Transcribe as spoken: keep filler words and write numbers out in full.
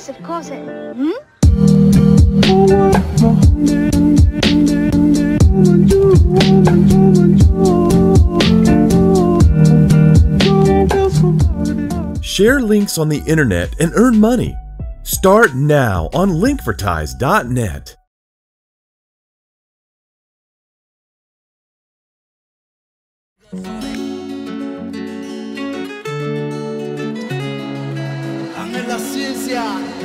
Yes, of course it... Hmm? Share links on the internet and earn money. Start now on Linkvertise dot net. En la ciencia